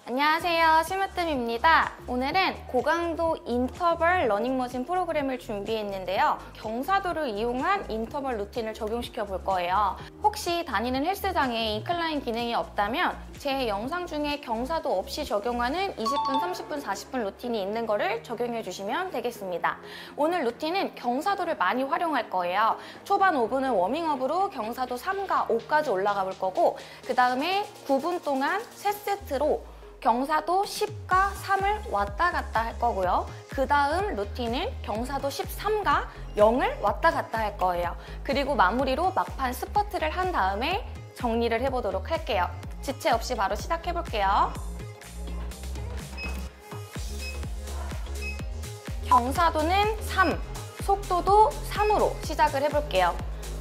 안녕하세요, 심으뜸입니다. 오늘은 고강도 인터벌 러닝머신 프로그램을 준비했는데요. 경사도를 이용한 인터벌 루틴을 적용시켜 볼 거예요. 혹시 다니는 헬스장에 인클라인 기능이 없다면 제 영상 중에 경사도 없이 적용하는 20분, 30분, 40분 루틴이 있는 거를 적용해 주시면 되겠습니다. 오늘 루틴은 경사도를 많이 활용할 거예요. 초반 5분은 워밍업으로 경사도 3과 5까지 올라가 볼 거고, 그 다음에 9분 동안 3세트로 경사도 10과 3을 왔다 갔다 할 거고요. 그 다음 루틴은 경사도 13과 0을 왔다 갔다 할 거예요. 그리고 마무리로 막판 스쿼트를 한 다음에 정리를 해보도록 할게요. 지체 없이 바로 시작해 볼게요. 경사도는 3, 속도도 3으로 시작을 해볼게요.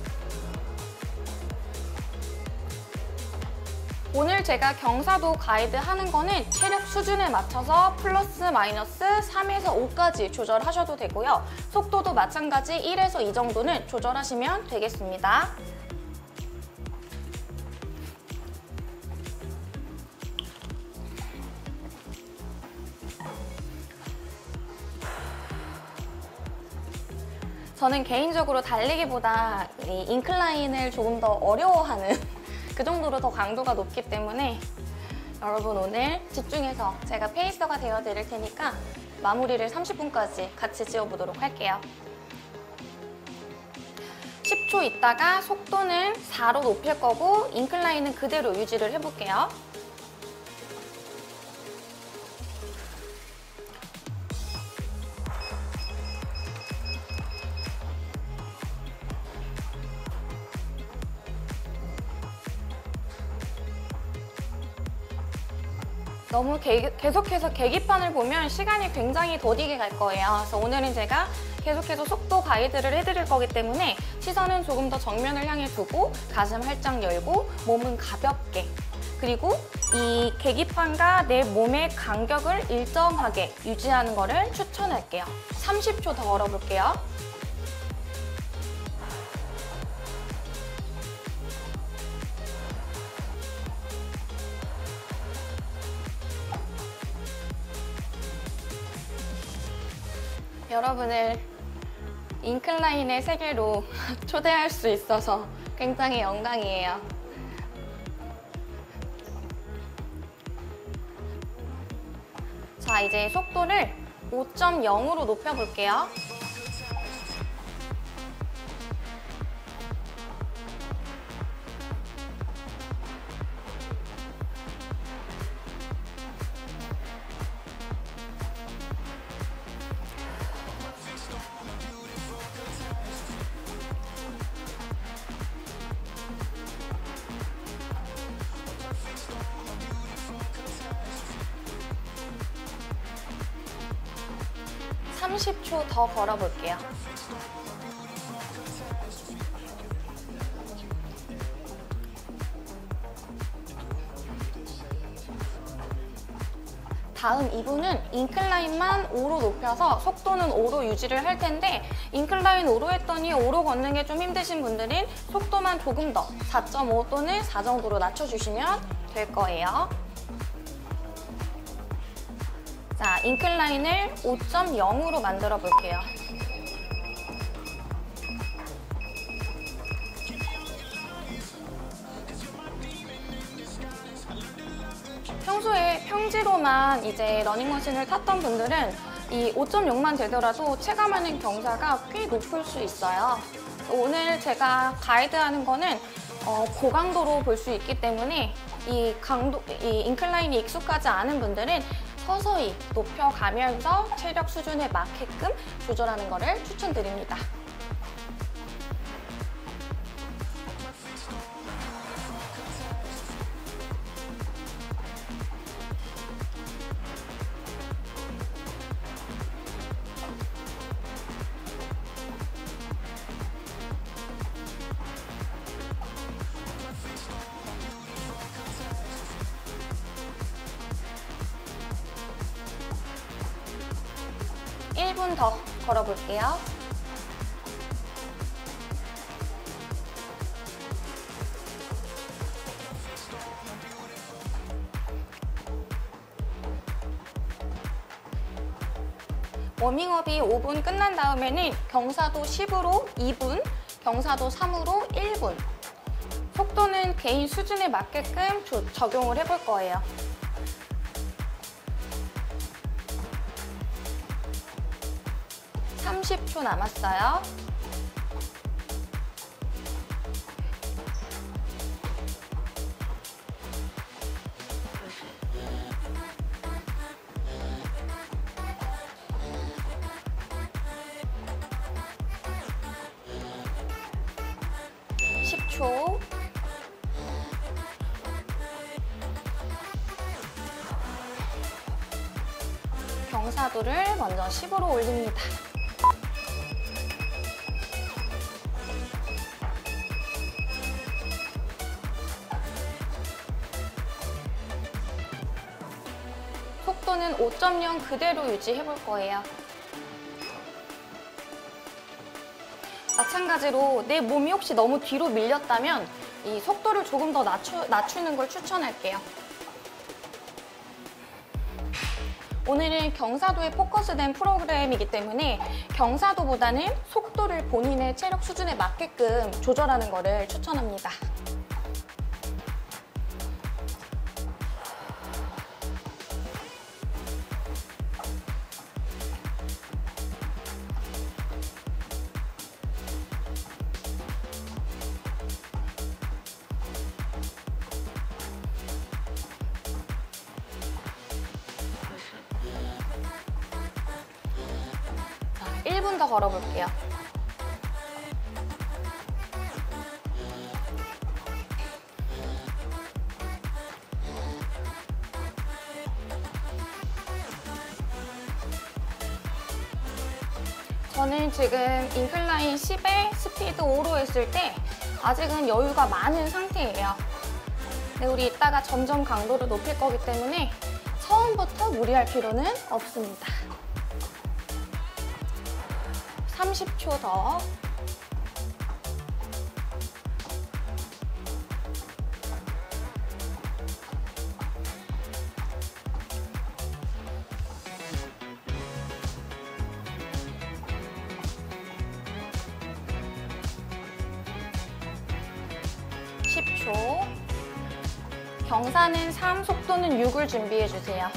오늘 제가 경사도 가이드 하는 거는 체력 수준에 맞춰서 플러스 마이너스 3에서 5까지 조절하셔도 되고요. 속도도 마찬가지 1에서 2 정도는 조절하시면 되겠습니다. 저는 개인적으로 달리기보다 이 인클라인을 조금 더 어려워하는 그 정도로 더 강도가 높기 때문에 여러분 오늘 집중해서 제가 페이서가 되어 드릴 테니까 마무리를 30분까지 같이 지어보도록 할게요. 10초 있다가 속도는 4로 높일 거고 인클라인은 그대로 유지를 해볼게요. 너무 계속해서 계기판을 보면 시간이 굉장히 더디게 갈 거예요. 그래서 오늘은 제가 계속해서 속도 가이드를 해드릴 거기 때문에 시선은 조금 더 정면을 향해 두고 가슴 활짝 열고 몸은 가볍게, 그리고 이 계기판과 내 몸의 간격을 일정하게 유지하는 거를 추천할게요. 30초 더 걸어볼게요. 여러분을 인클라인의 세계로 초대할 수 있어서 굉장히 영광이에요. 자, 이제 속도를 5.0으로 높여볼게요. (30초) 더 걸어볼게요. 다음 2분은 인클라인만 5로 높여서 속도는 5로 유지를 할 텐데, 인클라인 5로 했더니 5로 걷는 게 좀 힘드신 분들은 속도만 조금 더 4.5 또는 4 정도로 낮춰주시면 될 거예요. 자, 인클라인을 5.0으로 만들어 볼게요. 평소에 평지로만 이제 러닝머신을 탔던 분들은 이 5.0만 되더라도 체감하는 경사가 꽤 높을 수 있어요. 오늘 제가 가이드하는 거는 고강도로 볼 수 있기 때문에 이 인클라인이 익숙하지 않은 분들은 서서히 높여가면서 체력 수준에 맞게끔 조절하는 것을 추천드립니다. (1분) 더 걸어볼게요. 워밍업이 5분 끝난 다음에는 경사도 10으로 2분, 경사도 3으로 1분. 속도는 개인 수준에 맞게끔 적용을 해볼 거예요. (30초) 남았어요. (10초) 경사도를 먼저 10으로 올립니다. 속도는 5.0 그대로 유지해 볼 거예요. 마찬가지로 내 몸이 혹시 너무 뒤로 밀렸다면 이 속도를 조금 더 낮추는 걸 추천할게요. 오늘은 경사도에 포커스된 프로그램이기 때문에 경사도보다는 속도를 본인의 체력 수준에 맞게끔 조절하는 것을 추천합니다. 자, 1분 더 걸어볼게요. 저는 지금 인클라인 10에 스피드 5로 했을 때 아직은 여유가 많은 상태예요. 근데 우리 이따가 점점 강도를 높일 거기 때문에 처음부터 무리할 필요는 없습니다. 30초 더. 경사는 3, 속도는 6을 준비해주세요.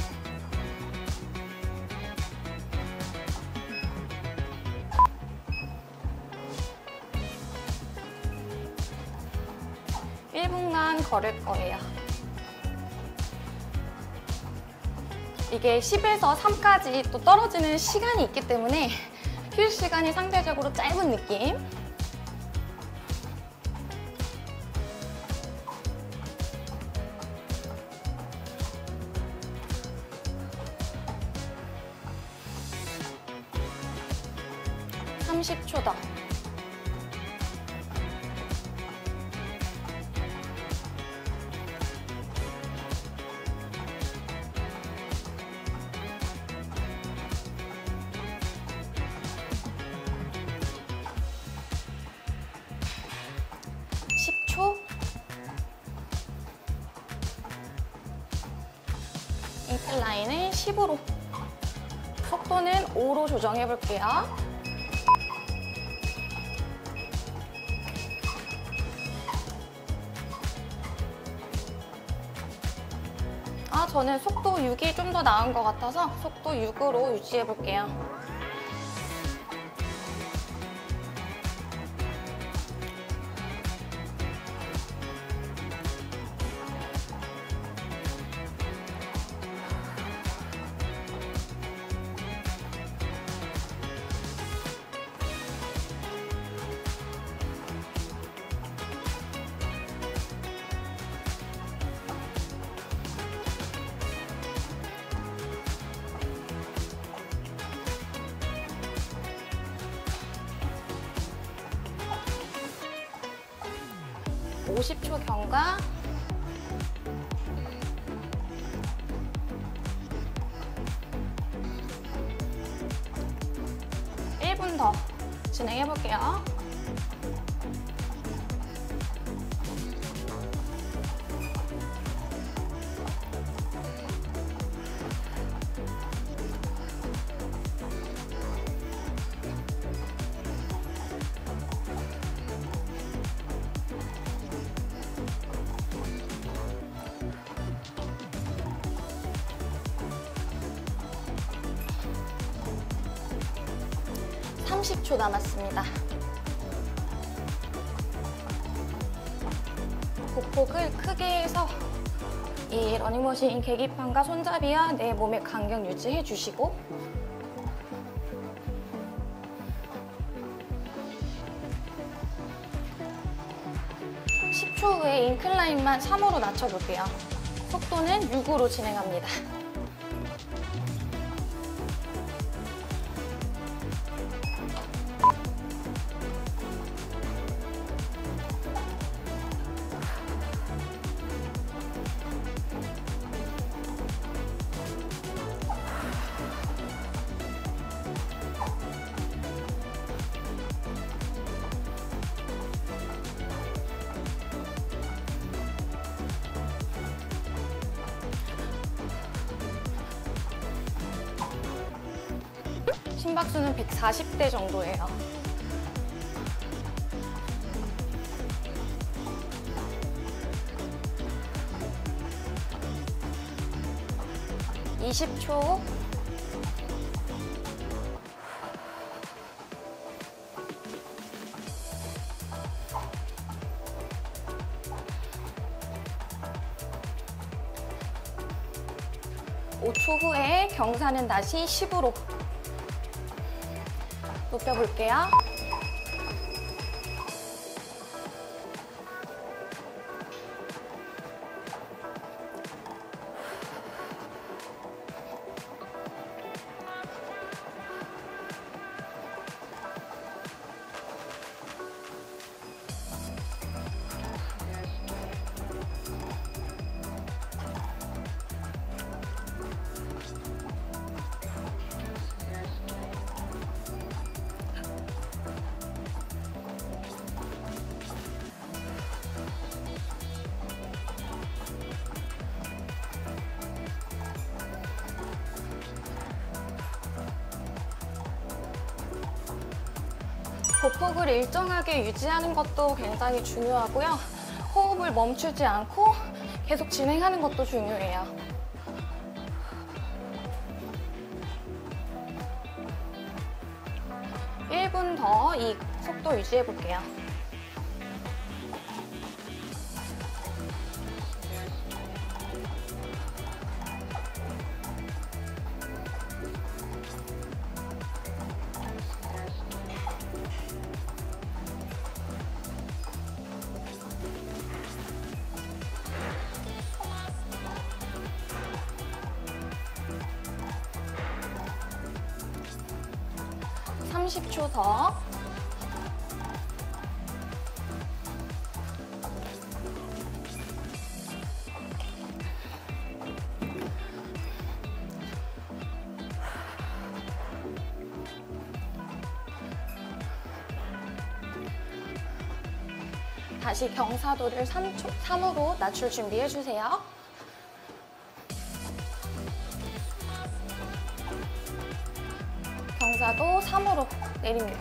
(1분간) 걸을 거예요. 이게 10에서 3까지 또 떨어지는 시간이 있기 때문에 휴식 시간이 상대적으로 짧은 느낌. (30초) 더. 인클라인은 10으로, 속도는 5로 조정해 볼게요. 저는 속도 6이 좀 더 나은 것 같아서 속도 6으로 유지해 볼게요. (50초) 경과. (1분) 더 진행해 볼게요. 30초 남았습니다. 보폭을 크게 해서 이 러닝머신 계기판과 손잡이와 내 몸의 간격 유지해 주시고, 후에 인클라인만 3으로 낮춰볼게요. 속도는 6으로 진행합니다. 심박수는 140대 정도예요. (20초) (5초) 후에 경사는 다시 10으로 높여볼게요. 보폭을 일정하게 유지하는 것도 굉장히 중요하고요. 호흡을 멈추지 않고 계속 진행하는 것도 중요해요. 1분 더 이 속도 유지해 볼게요. (30초) 더. 다시 경사도를 3으로 낮출 준비해주세요. 경사도 3으로 내립니다.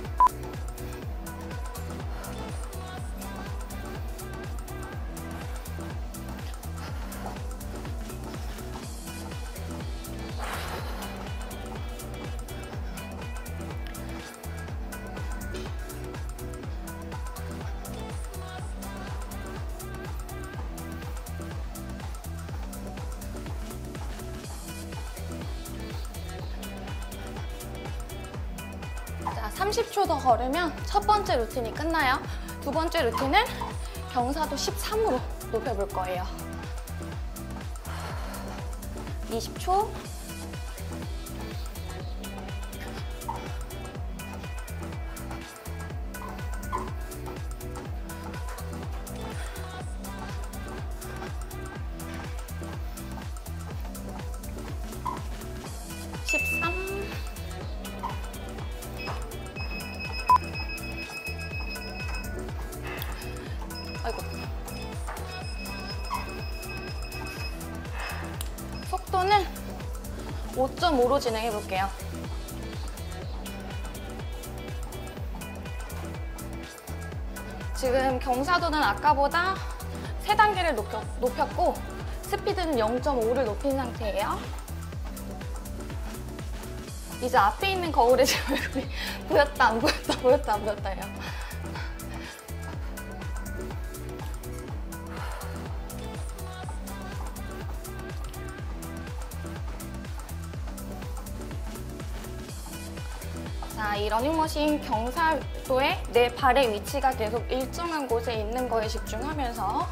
자, 30초 더 걸으면 첫 번째 루틴이 끝나요. 두 번째 루틴은 경사도 13으로 높여볼 거예요. 20초. 아이고. 속도는 5.5로 진행해 볼게요. 지금 경사도는 아까보다 3단계를 높였고 스피드는 0.5를 높인 상태예요. 이제 앞에 있는 거울에 제 얼굴이 보였다 안 보였다 보였다 안 보였다예요. 자, 이 러닝머신 경사도에 내 발의 위치가 계속 일정한 곳에 있는 거에 집중하면서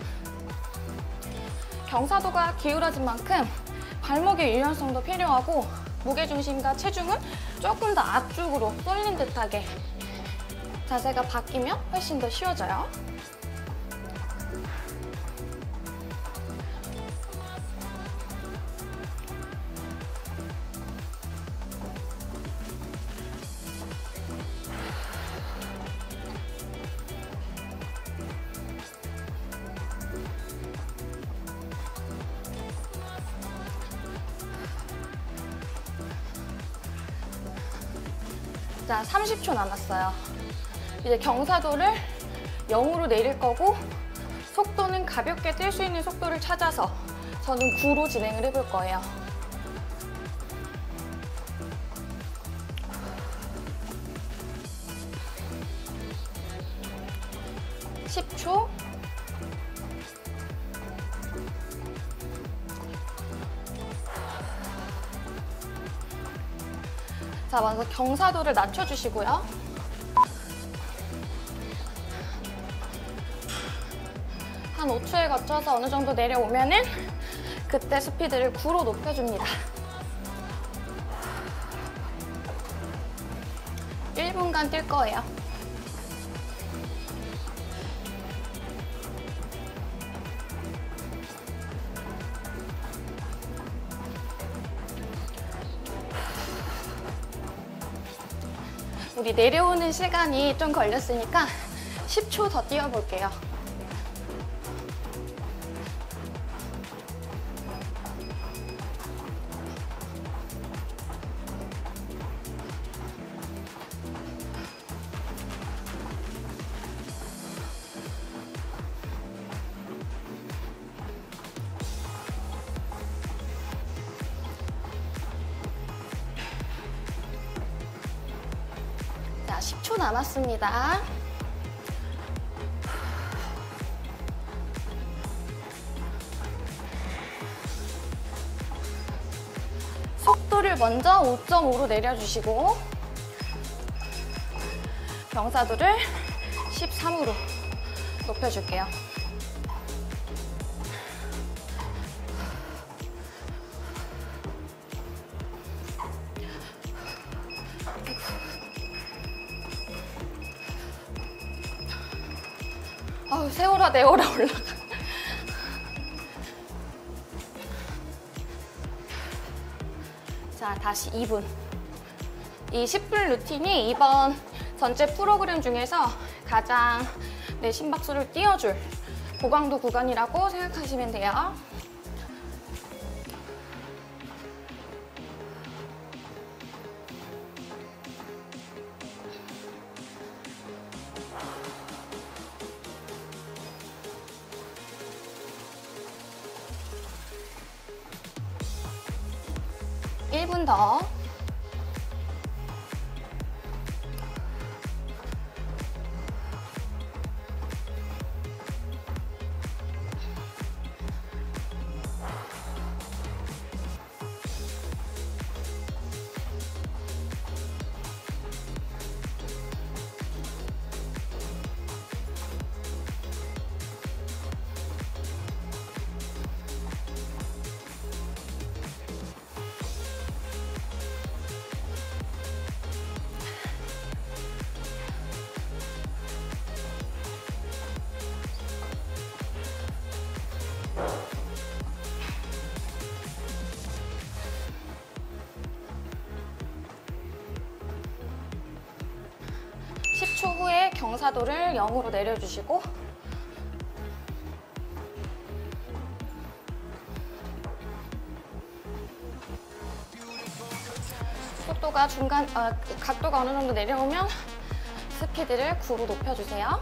경사도가 기울어진 만큼 발목의 유연성도 필요하고 무게중심과 체중은 조금 더 앞쪽으로 쏠린 듯하게 자세가 바뀌면 훨씬 더 쉬워져요. 자, 30초 남았어요. 이제 경사도를 0으로 내릴 거고 속도는 가볍게 뛸 수 있는 속도를 찾아서 저는 9로 진행을 해볼 거예요. (10초) 자, 먼저 경사도를 낮춰주시고요. 한 5초에 거쳐서 어느 정도 내려오면은 그때 스피드를 9로 높여줍니다. 1분간 뛸 거예요. 우리 내려오는 시간이 좀 걸렸으니까 10초 더 뛰어볼게요. 자, 10초 남았습니다. 속도를 먼저 5.5로 내려주시고 경사도를 13으로 높여줄게요. 아우, 세월아 내월아 올라가. 자, 다시 2분. 이 10분 루틴이 이번 전체 프로그램 중에서 가장 내 심박수를 띄워줄 고강도 구간이라고 생각하시면 돼요. 일 분 더. 초 후에 경사도를 0으로 내려주시고 속도가 각도가 어느 정도 내려오면 스피드를 9로 높여주세요.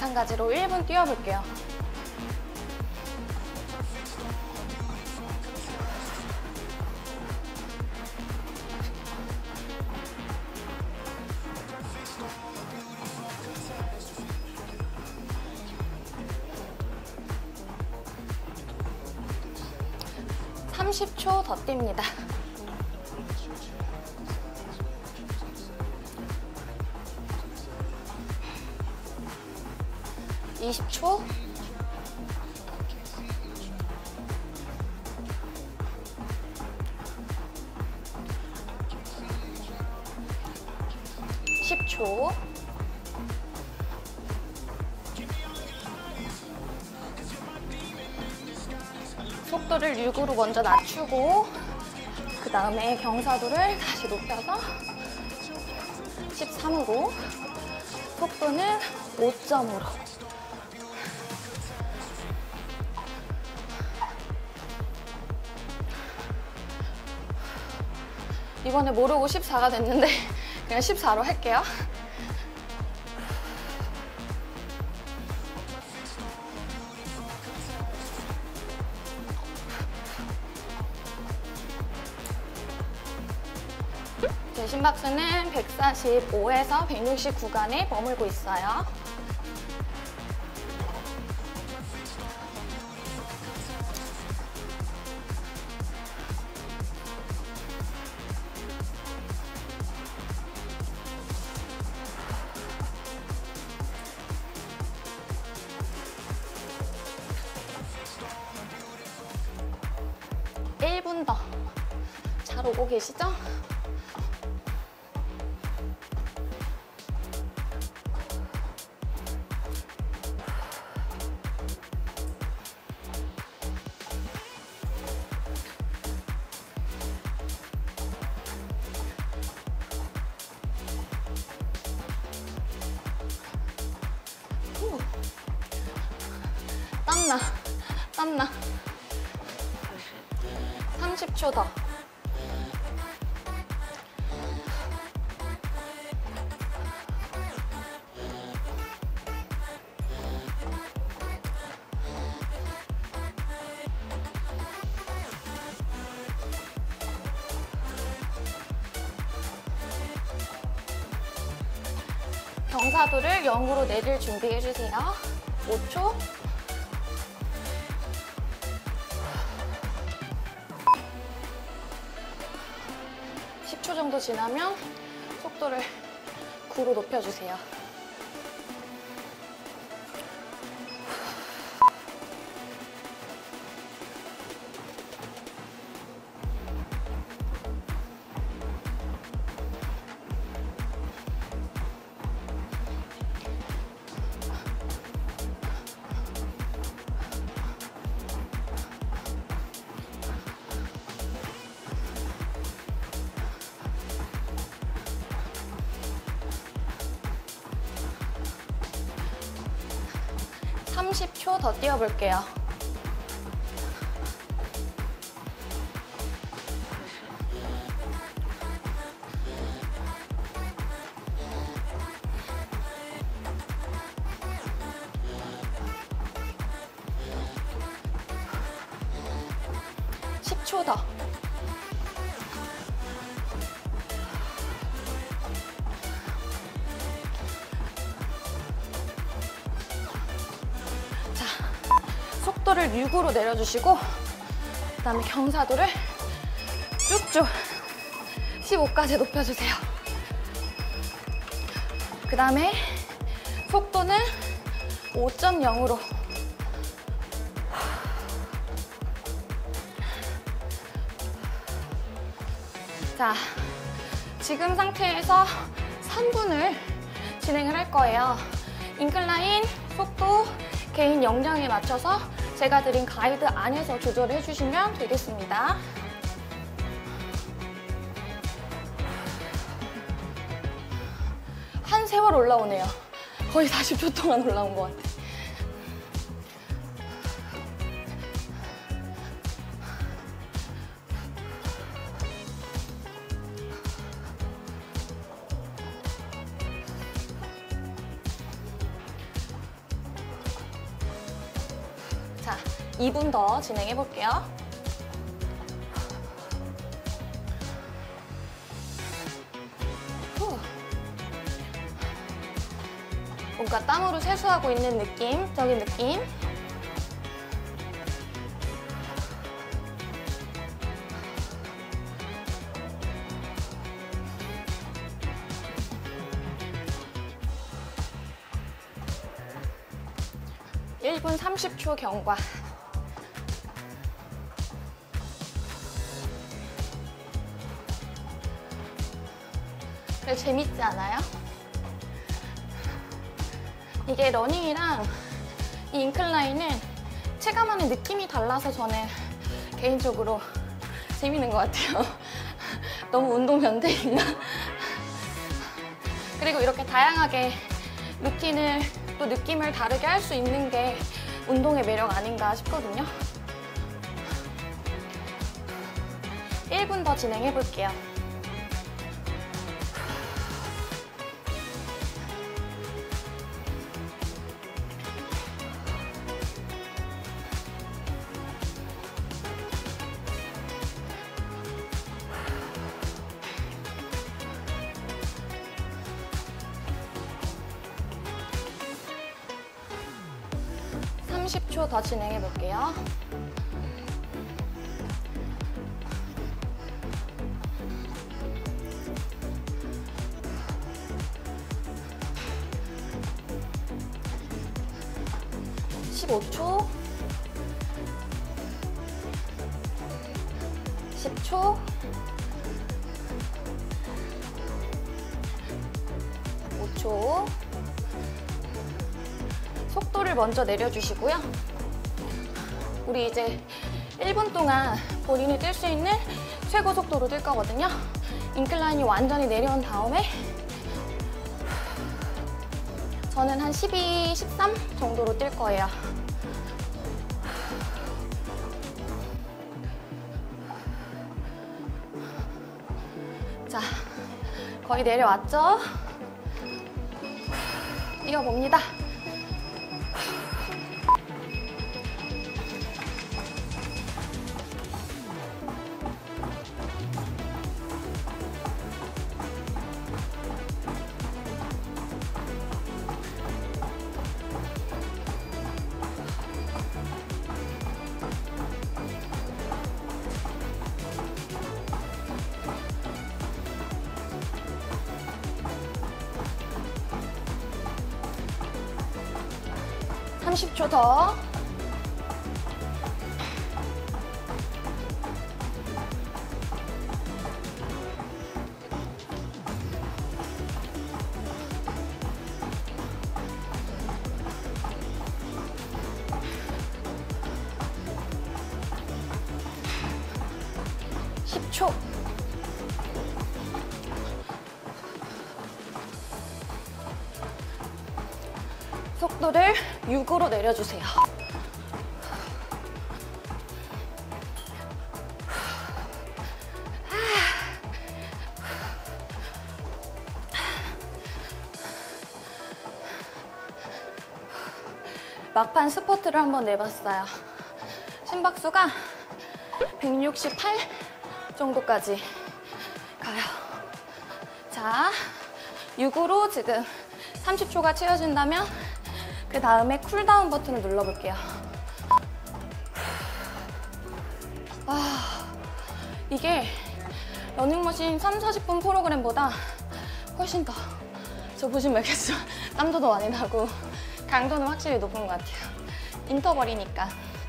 마찬가지로 1분 뛰어볼게요. (30초) 더 뜁니다. 20초. 10초. 속도를 6으로 먼저 낮추고 그 다음에 경사도를 다시 높여서 13으로 속도는 5점으로 이번에 모르고 14가 됐는데 그냥 14로 할게요. 제 심박수는 145에서 160 구간에 머물고 있어요. 일 분 더. 잘 오고 계시죠? 땀나, 땀나. 30초 더. 경사도를 0으로 내릴 준비해주세요. 5초. 10초 정도 지나면 속도를 9로 높여주세요. (30초) 더 뛰어볼게요. (10초) 더. 속도를 6으로 내려주시고 그 다음에 경사도를 쭉쭉 15까지 높여주세요. 그 다음에 속도는 5.0으로 자, 지금 상태에서 3분을 진행을 할 거예요. 인클라인, 속도, 개인 역량에 맞춰서 제가 드린 가이드 안에서 조절을 해주시면 되겠습니다. 한 세월 올라오네요. 거의 40초 동안 올라온 것 같아요. 2분 더 진행해 볼게요. 뭔가 땀으로 세수하고 있는 느낌적인 느낌. (1분 30초) 경과. 그래, 재밌지 않아요? 이게 러닝이랑 이 인클라인은 체감하는 느낌이 달라서 저는 개인적으로 재밌는 것 같아요. 너무 운동 변태인가? 그리고 이렇게 다양하게 루틴을 또 느낌을 다르게 할 수 있는 게 운동의 매력 아닌가 싶거든요. 1분 더 진행해 볼게요. (30초) 더 진행해 볼게요. (15초) (10초) (5초) 속도를 먼저 내려주시고요. 우리 이제 1분 동안 본인이 뛸 수 있는 최고 속도로 뛸 거거든요. 인클라인이 완전히 내려온 다음에 저는 한 12, 13 정도로 뛸 거예요. 자, 거의 내려왔죠? 뛰어봅니다. (30초) 더. (10초) 속도를 6으로 내려주세요. 막판 스쿼트를 한번 내봤어요. 심박수가 168 정도까지 가요. 자, 6으로 지금 30초가 채워진다면 그 다음에 쿨다운 버튼을 눌러볼게요. 이게 러닝머신 3-40분 프로그램보다 훨씬 더, 저 보시면 알겠지만 땀도 더 많이 나고 강도는 확실히 높은 것 같아요. 인터벌이니까.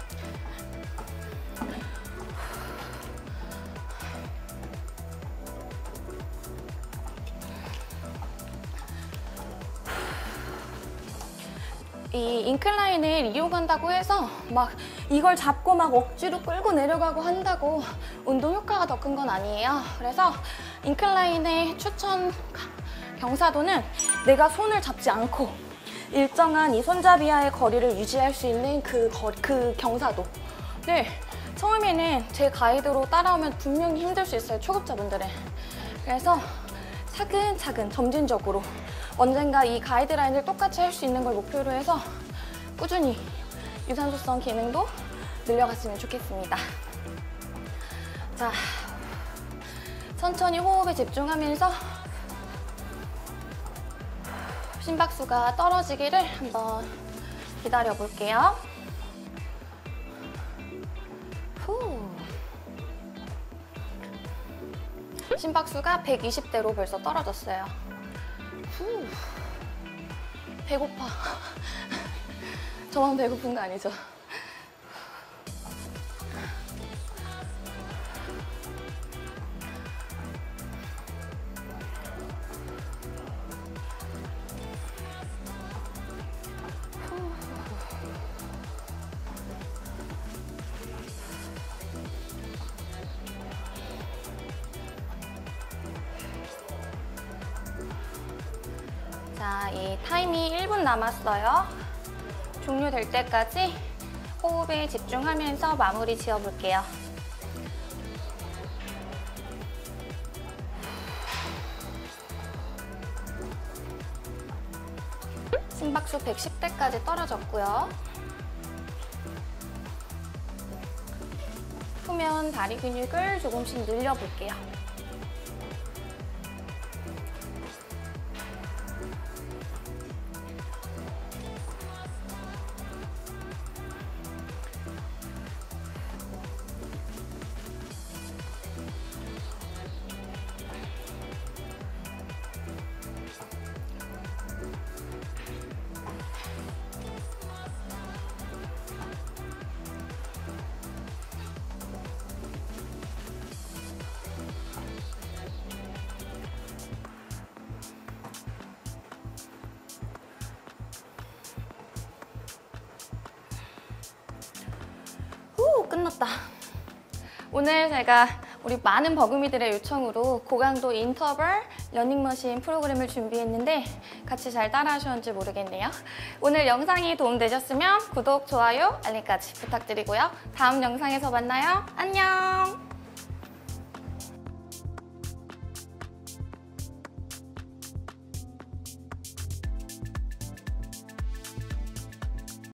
이 인클라인을 이용한다고 해서 막 이걸 잡고 막 억지로 끌고 내려가고 한다고 운동 효과가 더 큰 건 아니에요. 그래서 인클라인의 추천 경사도는 내가 손을 잡지 않고 일정한 이 손잡이와의 거리를 유지할 수 있는 그 경사도를 처음에는 제 가이드로 따라오면 분명히 힘들 수 있어요, 초급자분들은. 그래서 차근차근 점진적으로 언젠가 이 가이드라인을 똑같이 할 수 있는 걸 목표로 해서 꾸준히 유산소성 기능도 늘려갔으면 좋겠습니다. 자, 천천히 호흡에 집중하면서 심박수가 떨어지기를 한번 기다려 볼게요. 후. 심박수가 120대로 벌써 떨어졌어요. 후. 배고파. 저만 배고픈 거 아니죠? 자, 이 타임이 1분 남았어요. 종료될 때까지 호흡에 집중하면서 마무리 지어볼게요. 심박수 110대까지 떨어졌고요. 후면 다리 근육을 조금씩 늘려볼게요. 끝났다. 오늘 제가 우리 많은 버금이들의 요청으로 고강도 인터벌 러닝머신 프로그램을 준비했는데 같이 잘 따라 하셨는지 모르겠네요. 오늘 영상이 도움되셨으면 구독, 좋아요, 알림까지 부탁드리고요. 다음 영상에서 만나요. 안녕!